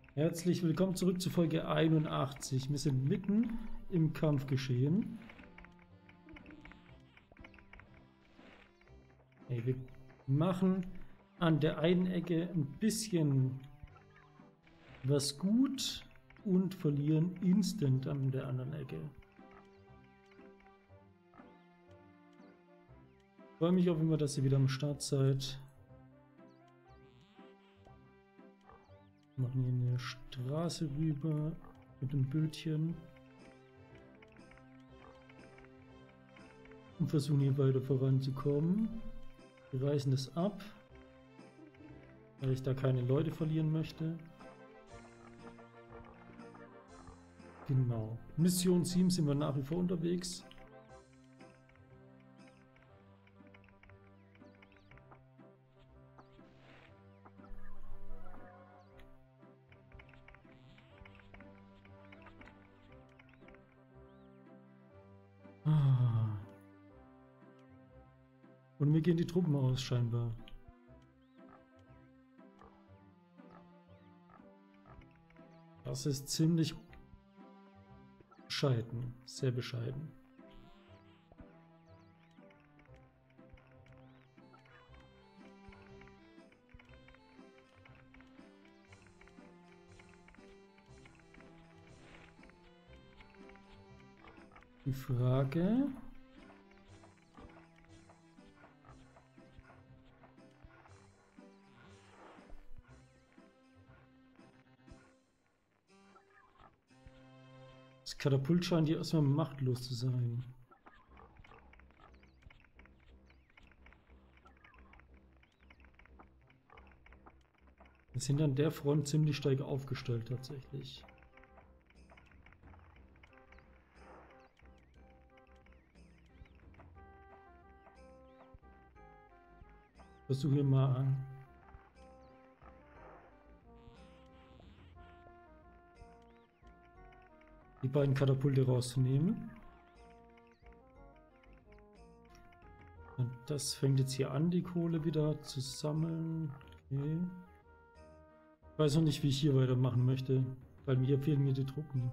Herzlich willkommen zurück zu Folge 81. Wir sind mitten im Kampfgeschehen. Hey, wir machen an der einen Ecke ein bisschen was gut und verlieren instant an der anderen Ecke. Ich freue mich auch immer, dass ihr wieder am Start seid. Wir machen hier eine Straße rüber mit einem Bildchen und versuchen hier weiter voranzukommen. Wir reißen es ab, weil ich da keine Leute verlieren möchte. Genau. Mission 7 sind wir nach wie vor unterwegs. Und mir gehen die Truppen aus, scheinbar. Das ist ziemlich bescheiden, sehr bescheiden. Die Frage... Das Katapult scheint hier erstmal machtlos zu sein. Wir sind an der Front ziemlich stark aufgestellt tatsächlich. Versuche mal an. Die beiden Katapulte rauszunehmen. Und das fängt jetzt hier an, die Kohle wieder zu sammeln. Okay. Ich weiß noch nicht, wie ich hier weitermachen möchte, weil hier fehlen mir die Truppen.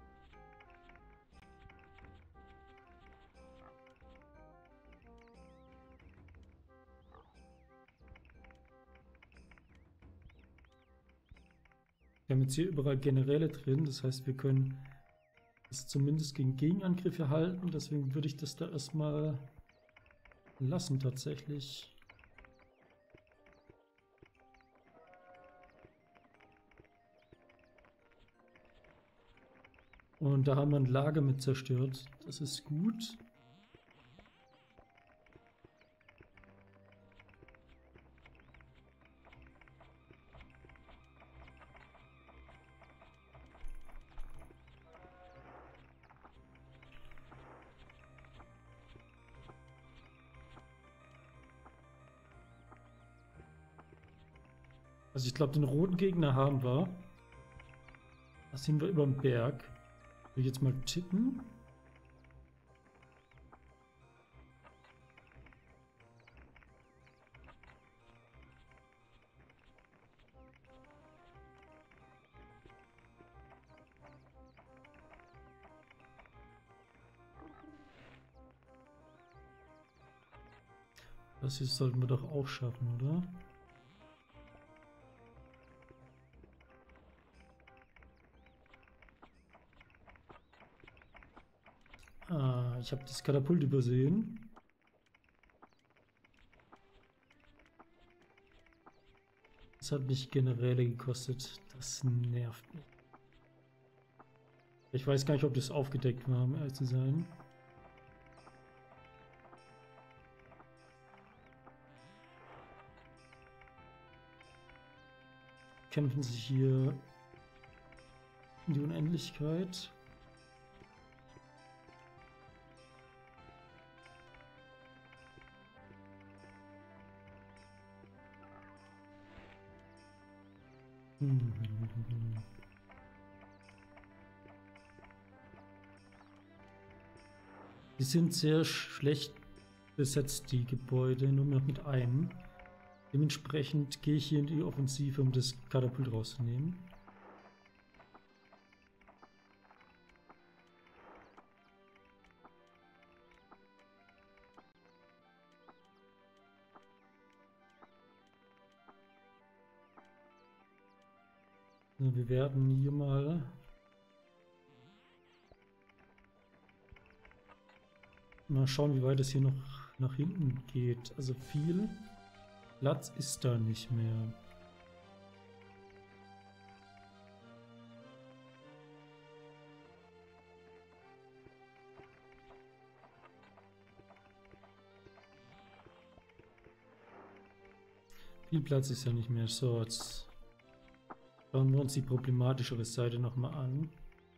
Wir haben jetzt hier überall Generäle drin, das heißt, wir können es zumindest gegen Gegenangriffe halten, deswegen würde ich das da erstmal lassen tatsächlich. Und da haben wir ein Lager mit zerstört, das ist gut. Also ich glaube, den roten Gegner haben wir. Da sind wir über dem Berg. Will ich jetzt mal tippen. Das hier sollten wir doch auch schaffen, oder? Ah, ich habe das Katapult übersehen. Das hat mich Generäle gekostet. Das nervt mich. Ich weiß gar nicht, ob das aufgedeckt war, um ehrlich zu sein. Kämpfen sich hier in die Unendlichkeit. Die sind sehr schlecht besetzt, die Gebäude, nur noch mit einem. Dementsprechend gehe ich hier in die Offensive, um das Katapult rauszunehmen. Also wir werden hier mal schauen, wie weit es hier noch nach hinten geht. Also viel Platz ist da nicht mehr. Viel Platz ist ja nicht mehr. So, jetzt schauen wir uns die problematischere Seite nochmal an.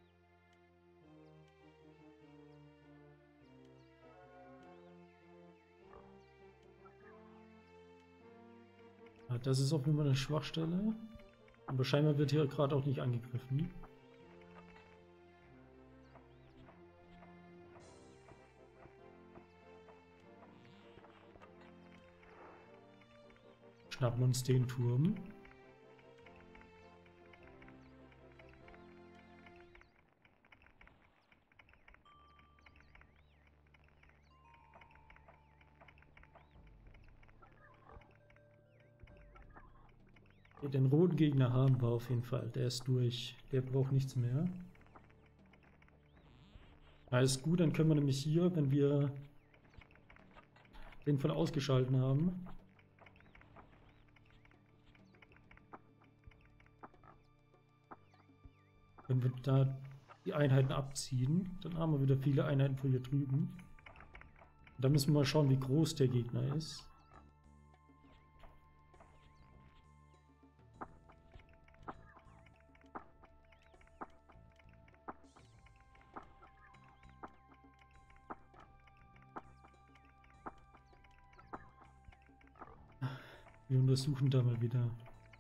Ja, das ist auf jeden Fall eine Schwachstelle. Aber scheinbar wird hier gerade auch nicht angegriffen. Schnappen uns den Turm. Den roten Gegner haben wir auf jeden Fall. Der ist durch. Der braucht nichts mehr. Alles gut, dann können wir nämlich hier, wenn wir den voll ausgeschalten haben, wenn wir da die Einheiten abziehen, dann haben wir wieder viele Einheiten von hier drüben. Und da müssen wir mal schauen, wie groß der Gegner ist. Wir untersuchen da mal wieder.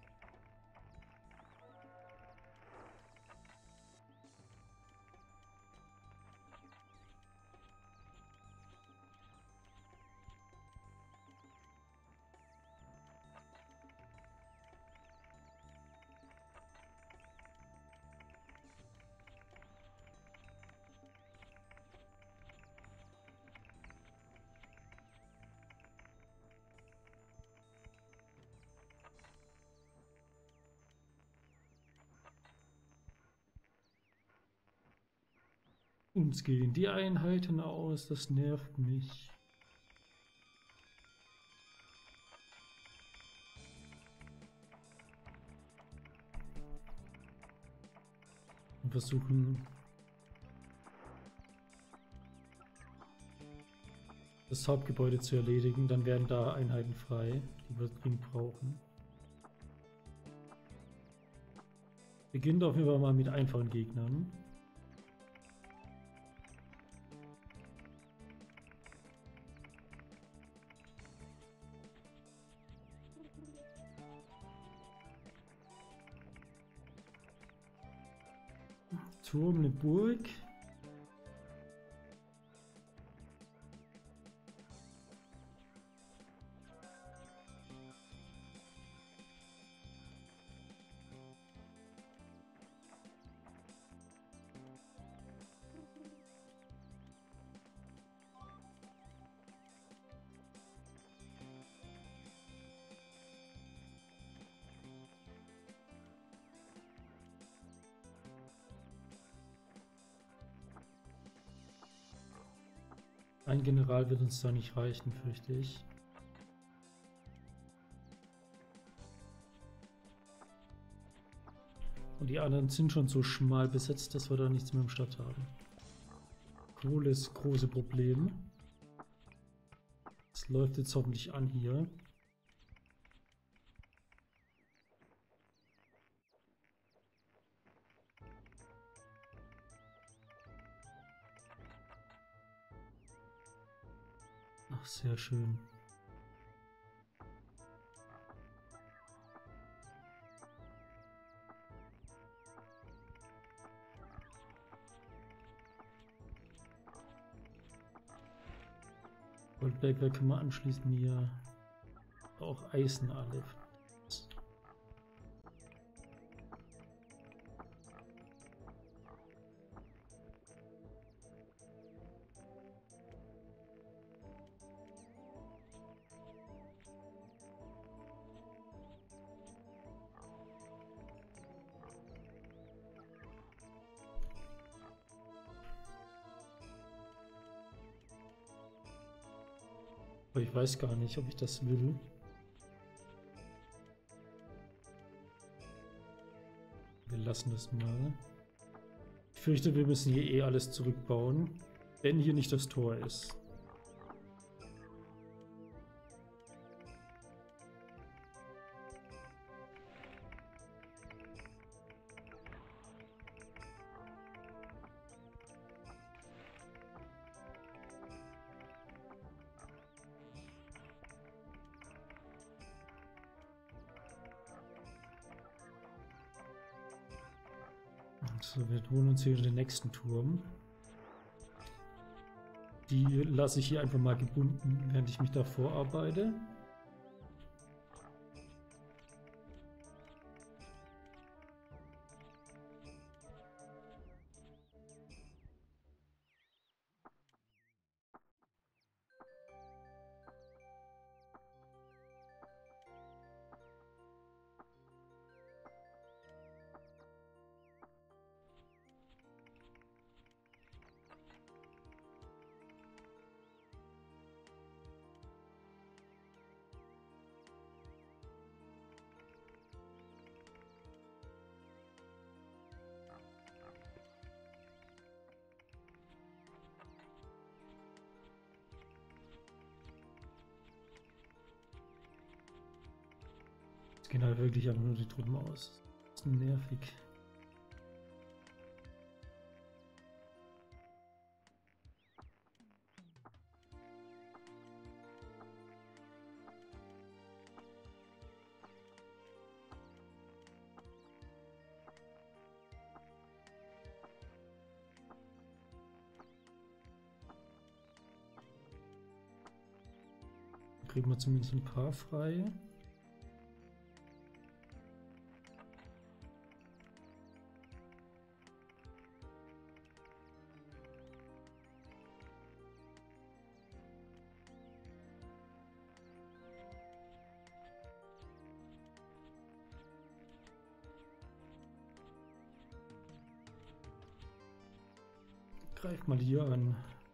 Uns gehen die Einheiten aus, das nervt mich. Und versuchen das Hauptgebäude zu erledigen, dann werden da Einheiten frei, die wir dringend brauchen. Beginnt auf jeden Fall mal mit einfachen Gegnern. Turm, eine Burg. Ein General wird uns da nicht reichen, fürchte ich. Und die anderen sind schon so schmal besetzt, dass wir da nichts mehr im Stadt haben. Kohle ist das große Problem. Es läuft jetzt hoffentlich an hier. Ach, sehr schön. Goldbergwerk können wir anschließen hier. Auch Eisen alle. Aber ich weiß gar nicht, ob ich das will. Wir lassen das mal. Ich fürchte, wir müssen hier eh alles zurückbauen, wenn hier nicht das Tor ist. So, wir holen uns hier den nächsten Turm. Die lasse ich hier einfach mal gebunden, während ich mich da vorarbeite. Es gehen halt wirklich einfach nur die Truppen aus. Das ist nervig. Dann kriegen wir zumindest ein paar frei. Greif mal hier an.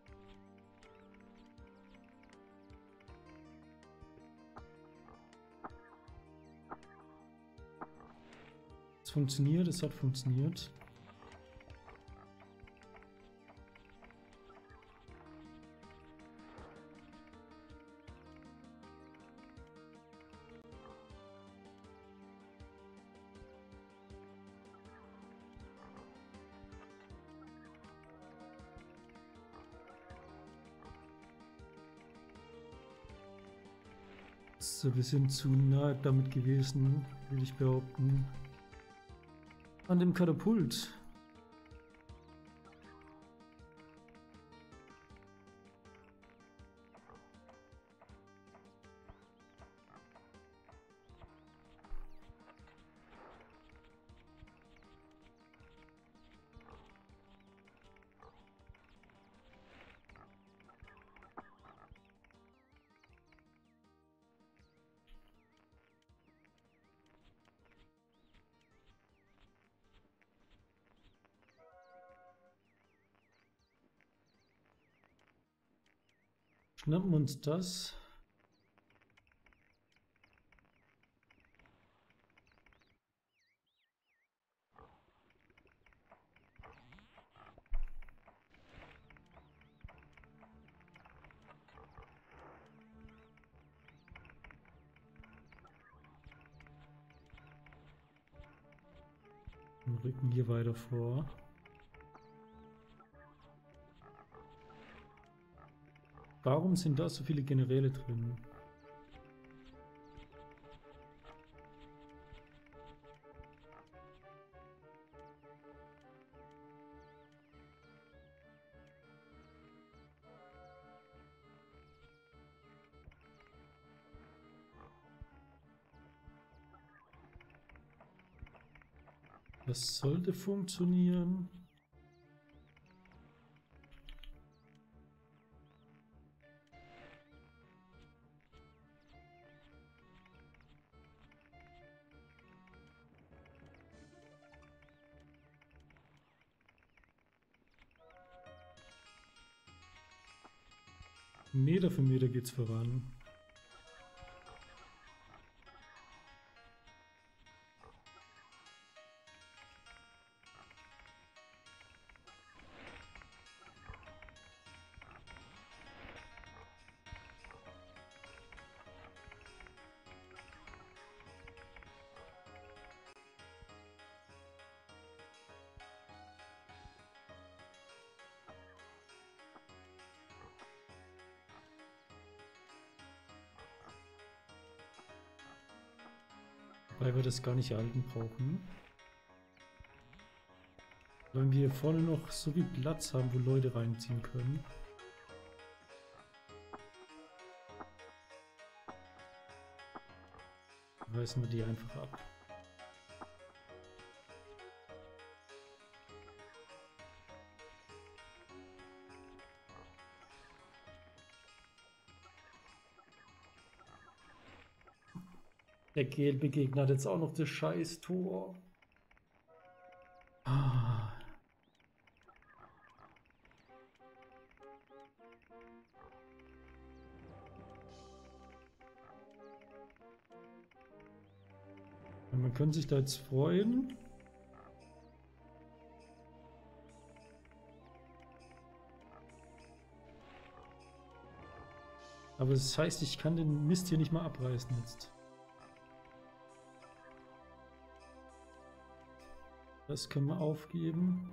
Es funktioniert, es hat funktioniert. So, wir sind zu nahe damit gewesen, will ich behaupten. An dem Katapult. Schnappen uns das. Und rücken hier weiter vor. Warum sind da so viele Generäle drin? Das sollte funktionieren. Meter für Meter geht's voran. Weil wir das gar nicht erhalten brauchen. Sollen wir hier vorne noch so viel Platz haben, wo Leute reinziehen können. Reißen wir die einfach ab. Der gelbe Gegner hat jetzt auch noch das scheiß Tor. Ah. Und man könnte sich da jetzt freuen. Aber das heißt, ich kann den Mist hier nicht mal abreißen jetzt. Das können wir aufgeben.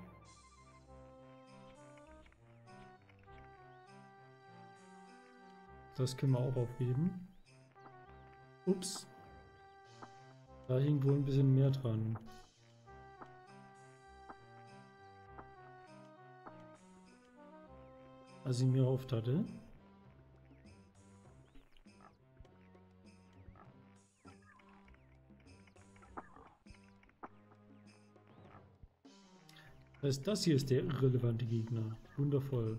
Das können wir auch aufgeben. Ups. Da hing wohl ein bisschen mehr dran. Als ich mir erhofft hatte. Das hier ist der irrelevante Gegner. Wundervoll.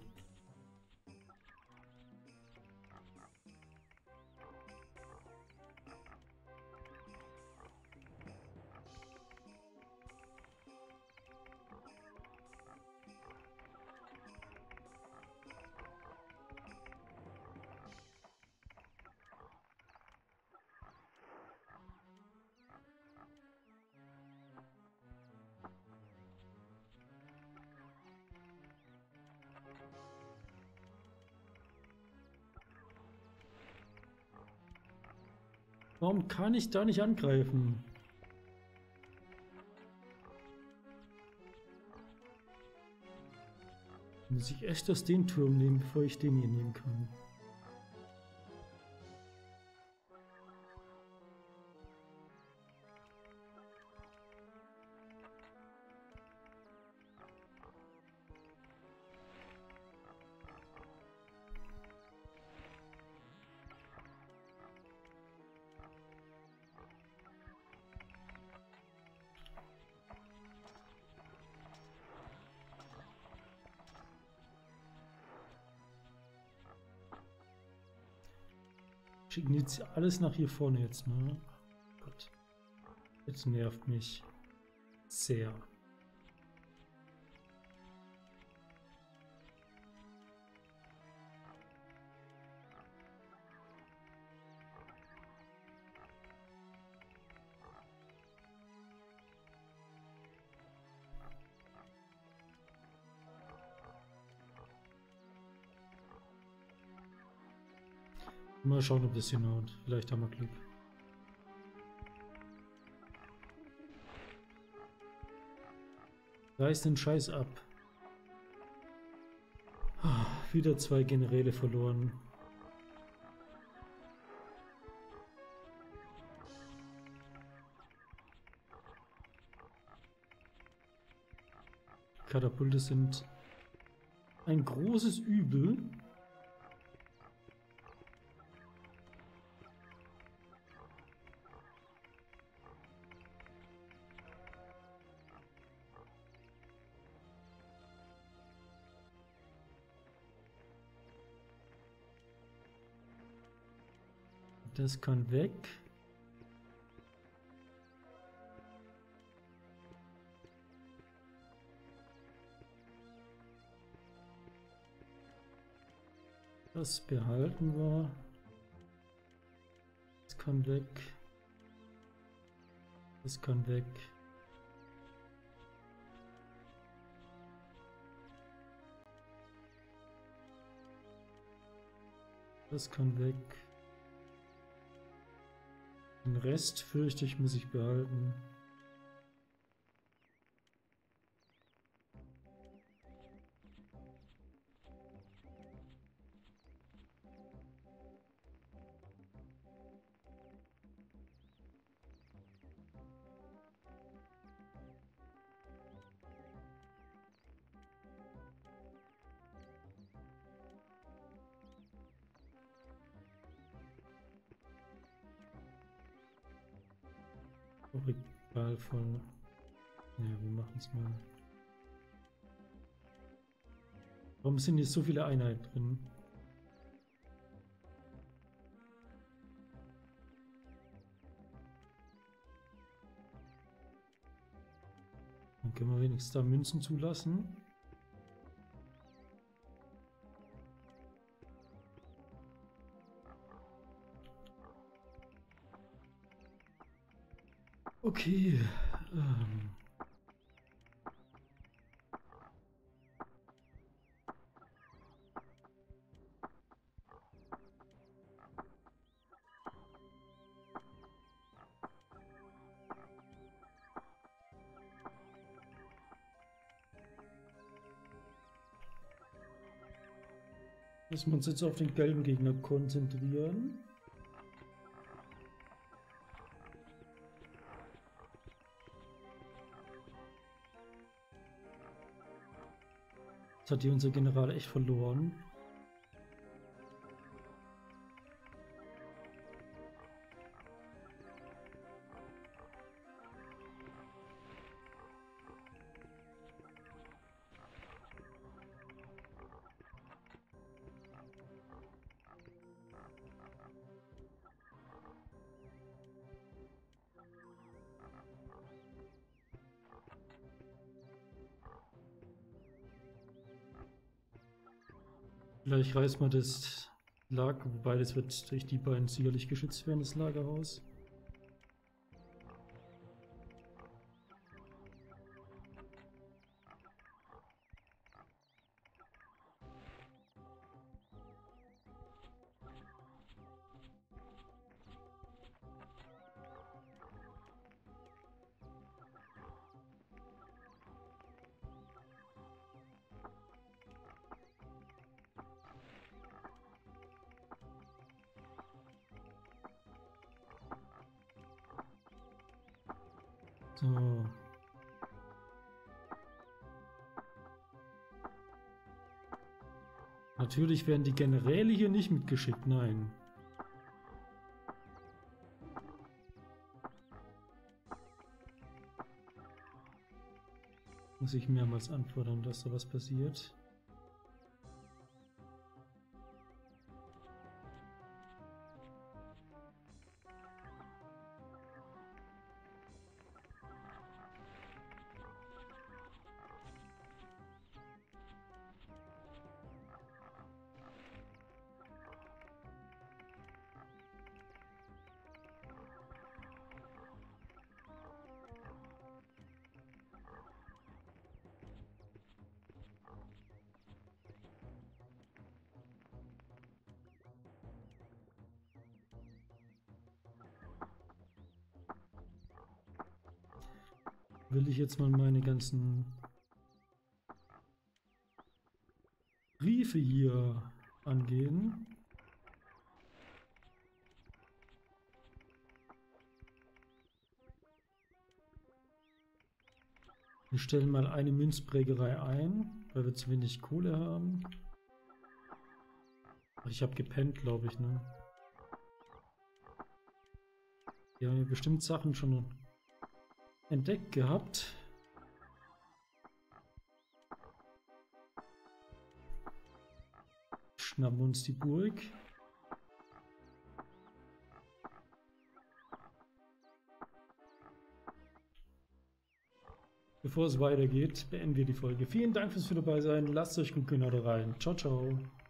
Warum kann ich da nicht angreifen? Muss ich echt aus den Turm nehmen, bevor ich den hier nehmen kann? Schicken jetzt alles nach hier vorne jetzt, ne? Gott. Jetzt nervt mich sehr. Mal schauen, ob das hinhaut. Vielleicht haben wir Glück. Reiß den Scheiß ab. Wieder 2 Generäle verloren. Katapulte sind ein großes Übel. Das kann weg. Das behalten wir. Das kann weg. Das kann weg. Das kann weg. Den Rest fürchte ich, muss ich behalten. Regal voll. Ja, wir machen es mal. Warum sind hier so viele Einheiten drin? Dann können wir wenigstens da Münzen zulassen. Okay. Müssen wir uns jetzt auf den gelben Gegner konzentrieren. Jetzt hat hier unser General echt verloren. Vielleicht reißt man das Lager, wobei das wird durch die beiden sicherlich geschützt werden, das Lagerhaus. So. Natürlich werden die Generäle hier nicht mitgeschickt, nein. Muss ich mehrmals anfordern, dass da was passiert. Will ich jetzt mal meine ganzen Briefe hier angehen. Wir stellen mal eine Münzprägerei ein, weil wir zu wenig Kohle haben. Ach, ich habe gepennt, glaube ich, ne? Wir haben ja bestimmt Sachen schon entdeckt gehabt. Schnappen uns die Burg. Bevor es weitergeht, beenden wir die Folge. Vielen Dank fürs Dabei sein. Lasst euch gut gehen, haut rein. Ciao, ciao.